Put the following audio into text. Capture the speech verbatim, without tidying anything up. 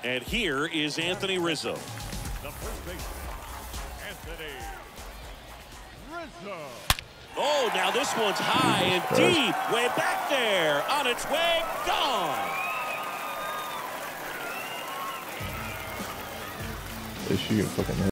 And here is Anthony Rizzo. The first baseman, Anthony Rizzo. Oh, now this one's high and deep, way back there, on its way, gone. Is she a fucking